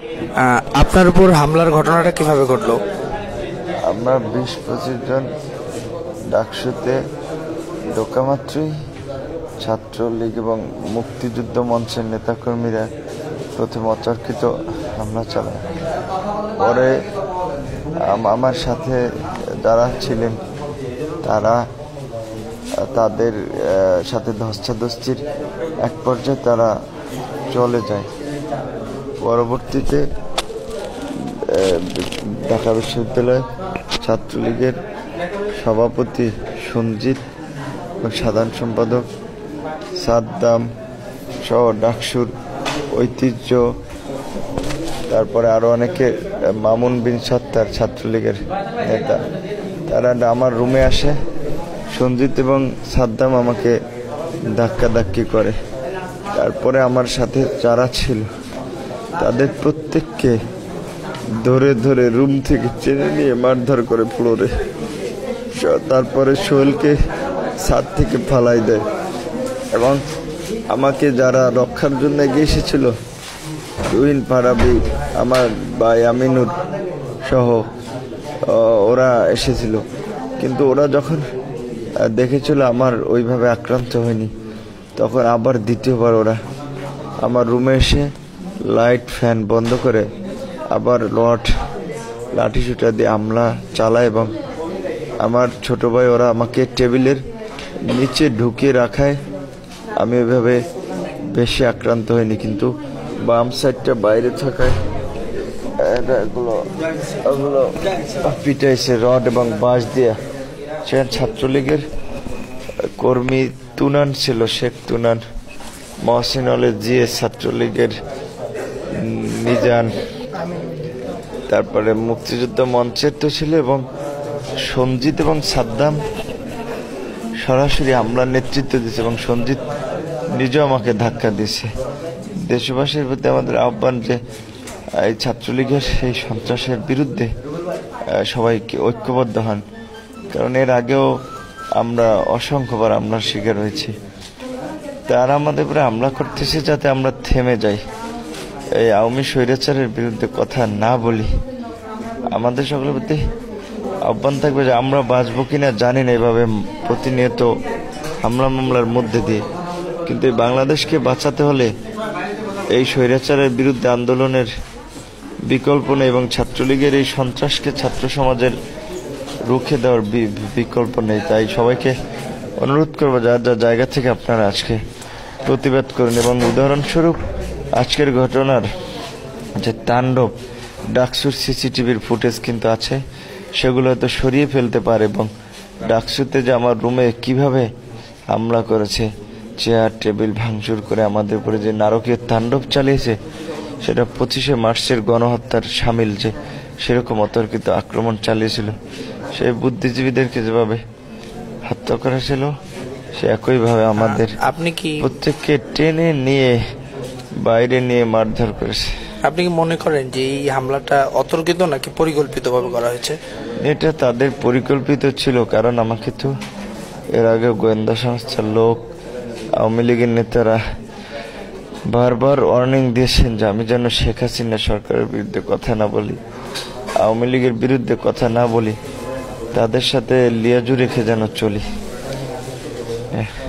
আপনার উপর হামলার ঘটনাটা কিভাবে ঘটলো? আমরা 20-25 জন ডাকসুতে ঢোকামাত্রই ছাত্রলীগ এবং মুক্তিযুদ্ধ মঞ্চের নেতাকর্মীরা প্রথমে অতর্কিত হামলা চালায়। পরে আমার সাথে যারা ছিলেন তারা তাদের সাথে ধস্তাধস্তির এক পর্যায়ে তারা চলে যায়। পরবর্তীতে ঢাকা বিশ্ববিদ্যালয় ছাত্রলীগের সভাপতি সঞ্জিত এবং সাধারণ সম্পাদক সাদ্দাম সহ ডাকসুর ঐতিহ্য, তারপরে আরো অনেকে, মামুন বিন সত্তার ছাত্রলীগের নেতা, তারা আমার রুমে আসে। সঞ্জিত এবং সাদ্দাম আমাকে ধাক্কাধাক্কি করে। তারপরে আমার সাথে যারা ছিল তাদের প্রত্যেককে ধরে ধরে রুম থেকে টেনে নিয়ে মারধর করে ফ্লোরে। তারপরে সোহেলকে ছাদ থেকে ফালাই দেয় এবং আমাকে যারা রক্ষার জন্য এগিয়ে এসেছিল, তুহিন ফারাবি, আমার ভাই আমিনুর সহ ওরা এসেছিল, কিন্তু ওরা যখন দেখেছিল আমার ওইভাবে আক্রান্ত হয়নি, তখন আবার দ্বিতীয়বার ওরা আমার রুমে এসে লাইট ফ্যান বন্ধ করে আবার লাঠিসোঁটা দিয়ে হামলা চালায় এবং আমার ছোট ভাই ওরা আমাকে টেবিলের নিচে ঢুকিয়ে রাখায় আমি ওইভাবে বেশি আক্রান্ত হয়নি, কিন্তু বাম সাইডটা বাইরে থাকায় ওগুলো পিটাইছে রড এবং বাঁশ দিয়ে। ছাত্রলীগের কর্মী তুনান ছিল, শেখ তুনান, মহসিন আলী জিএ, ছাত্রলীগের মিজান, তারপরে মুক্তিযুদ্ধ মঞ্চের তো ছিল, এবং সঞ্জিত এবং সাদ্দাম সরাসরি হামলার নেতৃত্ব দিয়েছে এবং সঞ্জিত নিজেও আমাকে ধাক্কা দিয়েছে। দেশবাসীর প্রতি আমাদের আহ্বান যে এই ছাত্রলীগের এই সন্ত্রাসের বিরুদ্ধে সবাইকে ঐক্যবদ্ধ হন, কারণ এর আগেও আমরা অসংখ্যবার হামলার শিকার হয়েছি। তারা আমাদের উপরে হামলা করতেছে যাতে আমরা থেমে যাই, এই আওয়ামী স্বৈরাচারের বিরুদ্ধে কথা না বলি। আমাদের সকলের প্রতি আহ্বান থাকবে যে আমরা বাঁচবো কিনা জানি না এভাবে প্রতিনিয়ত হামলা মামলার মধ্যে দিয়ে, কিন্তু এই বাংলাদেশকে বাঁচাতে হলে এই স্বৈরাচারের বিরুদ্ধে আন্দোলনের বিকল্প নেই এবং ছাত্রলীগের এই সন্ত্রাসকে ছাত্র সমাজের রুখে দেওয়ার বিকল্প নেই। তাই সবাইকে অনুরোধ করবো যার যার জায়গা থেকে আপনারা আজকে প্রতিবাদ করুন। এবং উদাহরণস্বরূপ আজকের ঘটনার যে তাণ্ডব, ডাকসুর সিসিটিভির ফুটেজ কিন্তু আছে, সেগুলো হয়তো সরিয়ে ফেলতে পারে। এবং ডাকসুতে যে আমার রুমে কিভাবে হামলা করেছে, চেয়ার টেবিল ভাঙচুর করে আমাদের উপরে যে নারকীয় তাণ্ডব চালিয়েছে, সেটা 25শে মার্চের গণহত্যার সামিল যে সেরকম অতর্কিত আক্রমণ চালিয়েছিল। সেই বুদ্ধিজীবীদেরকে যেভাবে হত্যা করা ছিল, সে একইভাবে আমাদের প্রত্যেককে টেনে নিয়ে বাইরে নিয়ে মারধর করেছে। আপনি কি মনে করেন যে এই হামলাটা অতর্কিত নাকি পরিকল্পিতভাবে করা হয়েছে? এটা তাদের পরিকল্পিত ছিল, কারণ আমাকে তো এর আগে গোয়েন্দা সংস্থার লোক, আওয়ামী লীগের নেতারা বারবার ওয়ার্নিং দিয়েছেন যে আমি যেন শেখ হাসিনা সরকারের বিরুদ্ধে কথা না বলি, আওয়ামী লীগের বিরুদ্ধে কথা না বলি, তাদের সাথে লিয়াজু রেখে যেন চলি।